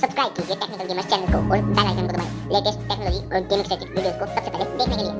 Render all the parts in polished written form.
Subscribe कीजिए technical gamers channel को और बेल आइकन को दबाएं लेटेस्ट टेक्नोलॉजी और गेमिंग रिलेटेड वीडियोस को सबसे पहले देखने के लिए।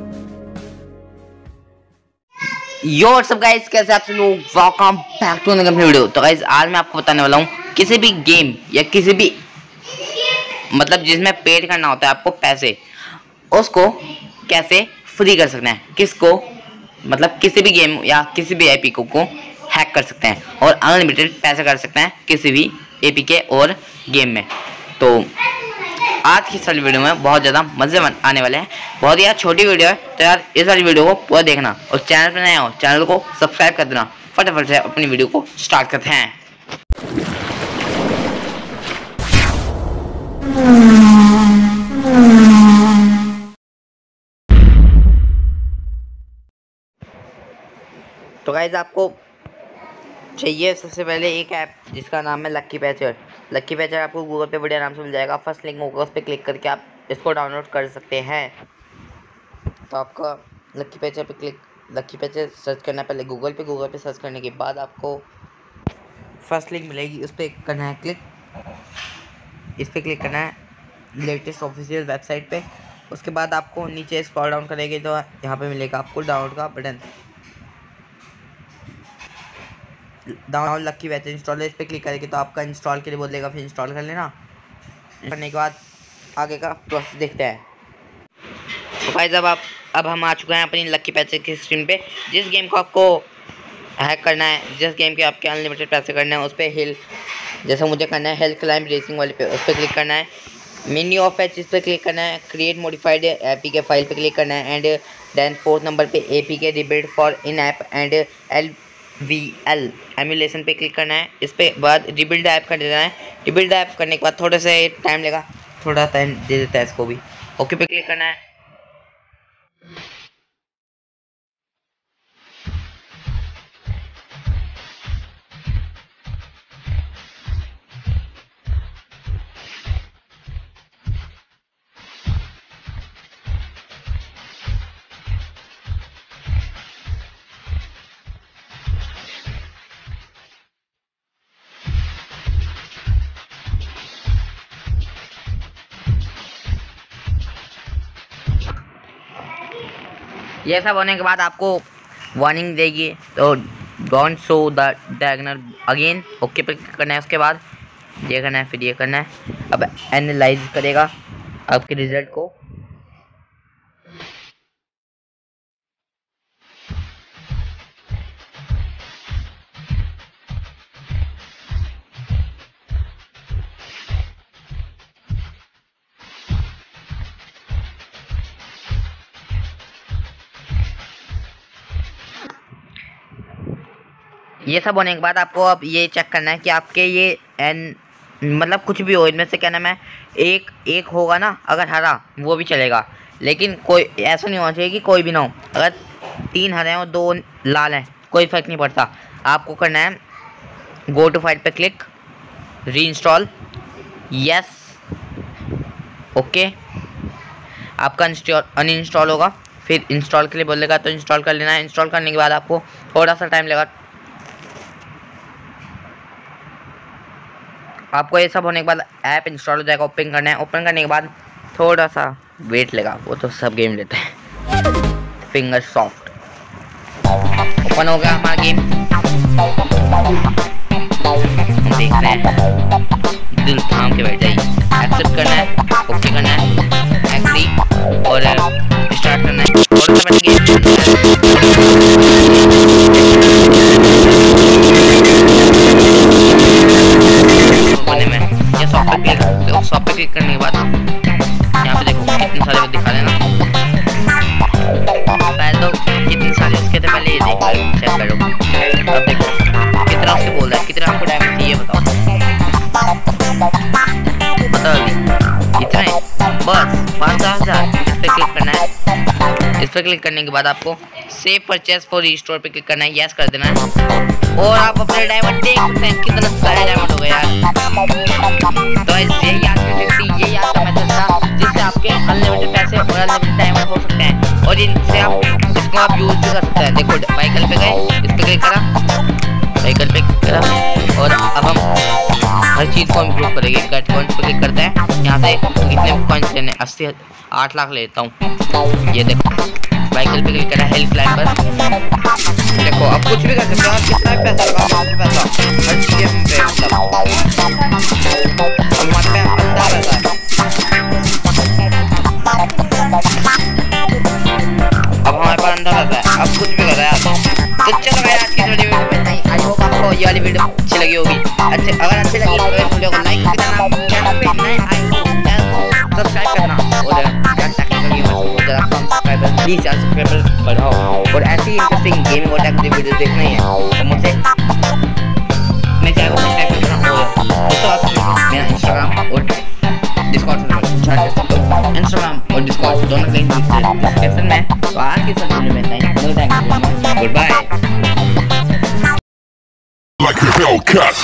यो व्हाट्सअप गाइस, कैसे आप सब लोग? Welcome back to another video. तो गाइस आज मैं आपको बताने वाला हूँ किसी भी गेम या किसी भी मतलब जिसमें पेड करना होता है आपको पैसे, उसको कैसे फ्री कर सकते हैं। किसको मतलब किसी भी गेम या किसी भी एपी को हैक कर सकते हैं और अनलिमिटेड पैसे कर सकते हैं किसी भी एपी के और गेम में। तो आज की इस वाली वीडियो में बहुत ज़्यादा मज़े आने वाले हैं। बहुत ही यार छोटी वीडियो है, तो यार इस वाली वीडियो को पूरा देखना और चैनल पर नए हो चैनल को सब्सक्राइब कर देना। फटाफट से अपनी वीडियो को स्टार्ट करते हैं। तो गाइस आपको चाहिए सबसे पहले एक ऐप जिसका नाम है लक्की पैचर। लक्की पैचर आपको गूगल पे बढ़िया नाम से मिल जाएगा। फर्स्ट लिंक होगा, उस पर क्लिक करके आप इसको डाउनलोड कर सकते हैं। तो आपका लक्की पैचर सर्च करना है पहले गूगल पे सर्च करने के बाद आपको फर्स्ट लिंक मिलेगी, उस पर करना है क्लिक। इस पर क्लिक करना है लेटेस्ट ऑफिशियल वेबसाइट पे। उसके बाद आपको नीचे स्क्रॉल डाउन करेंगे तो यहाँ पे मिलेगा आपको डाउनलोड का button. Download Lucky Patcher install है, इस पर क्लिक करेंगे तो आपका इंस्टॉल के लिए बोलेगा, फिर इंस्टॉल कर लेना। करने के बाद आगे का प्रोसेस देखते हैं। तो भाई जब अब हम आ चुके हैं अपनी लक्की पैचर की स्क्रीन पे। जिस गेम को आपको हैक करना है, जिस गेम के आपके अनलिमिटेड पैसे करने हैं, उस पर हिल जैसा मुझे करना है हिल क्लाइंब रेसिंग वाले पे, उस पर क्लिक करना है। मेन्यू ऑफ पैच इस पर क्लिक करना है। Create modified APK file पे क्लिक करना है एंड देन 4th नंबर पे APK rebuild for in app and LVL emulation पे क्लिक करना है। इस पे बाद रिबिल्ड ऐप कर देना है। रिबिल्ड ऐप करने के बाद थोड़ा सा टाइम लेगा, थोड़ा टाइम दे देता है इसको भी। ओके पे क्लिक करना है। ये सब होने के बाद आपको वार्निंग देगी, तो डोंट शो द डायगोनल अगेन। ओके पे करना है। उसके बाद ये करना है, फिर ये करना है। अब एनालाइज करेगा आपके रिजल्ट को। ये सब होने के बाद आपको अब ये चेक करना है कि आपके ये मतलब कुछ भी हो इनमें से क्या नाम है, एक होगा ना, अगर हरा वो भी चलेगा, लेकिन कोई ऐसा नहीं होना चाहिए कि कोई भी ना हो। अगर 3 हरे हैं और 2 लाल हैं कोई फर्क नहीं पड़ता। आपको करना है गो टू फाइल पे click, reinstall, yes, okay. आपका अनइंस्टॉल होगा, फिर इंस्टॉल के लिए बोलेगा तो इंस्टॉल कर लेना है। इंस्टॉल करने के बाद आपको थोड़ा सा टाइम लगेगा। आपको ये सब होने के बाद ऐप इंस्टॉल हो जाएगा। ओपन करना है। ओपन करने के बाद थोड़ा सा वेट लेगा, वो तो सब गेम लेते हैं। फिंगर सॉफ्ट ओपन हो गया हमारा गेम। हम देख रहे हैं, दिल थाम के बैठ जाइए। एक्सेप्ट करना है, ओके करना है, एग्री और स्टार्ट करना है। थोड़ा सा शॉप पे क्लिक करने के बाद यहाँ पे देखो कितने सारे दिखा रहे हैं ना। पहले तो कितने सारे उसके थे, पहले ये देख लो, चेक करो। अब देखो कितना उसके बोल रहा है, कितना आपको डायमंड चाहिए बताओ कितने, बस 5,000। इस पर क्लिक करना है। इस पर क्लिक करने के बाद आपको सेव परचेस फॉर रीस्टोर पे क्लिक करना है, यस कर देना है। और आप अपने डायमंड देख सकते हैं कितना सारे डायमंड हो गए यार। तो यही आपका मेथड था जिससे आपके अनलिमिटेड पैसे और अनलिमिटेड डायमंड हो सकते हैं और इनसे इसको आप यूज भी कर सकते हैं। देखो व्हीकल पे गए, इस पे क्लिक करा, व्हीकल पे क्लिक करा और अब हम हर चीज़ को इम्प्रूव करेगी। गेट कॉइन्स पे क्लिक करते हैं, यहाँ से कितने कॉइन्स लेने, 80 8 लाख लेता हूँ। ये देखो व्हीकल पे क्लिक करा, हिल क्लाइंबर। देखो अब कुछ भी कर सकते हो, कितना भी पैसा लगाओ, पैसा हर चीज़ पे हमारे पे अंधा पैसा है। अब हमारे पास अंधा पैसा है, अब कुछ भी कर रहा है। तो चलो भाई आज की वीडियो में नहीं, आई होप आपको ये वाली वीडियो अच्छी लगी होगी। अगर अच्छी लगी तो इस वीडियो को लाइक कर देना, चैनल पे नए आए हो चैनल को सब्सक्राइब करना और प्लीज सब्सक्राइबर बढ़ाओ। और ऐसी इंटरेस्टिंग गेमिंग और टेक वीडियो देखनी है तो मुझसे मैं चैनल को सब्सक्राइब करना। और दोस्तों आप मेरा इंस्टाग्राम और डिस्कॉर्ड सर्वर, इंस्टाग्राम और डिस्कॉर्ड दोनों लिंक डिस्क्रिप्शन में। तो आज की वीडियो में thank you, good bye. Like a Hellcat.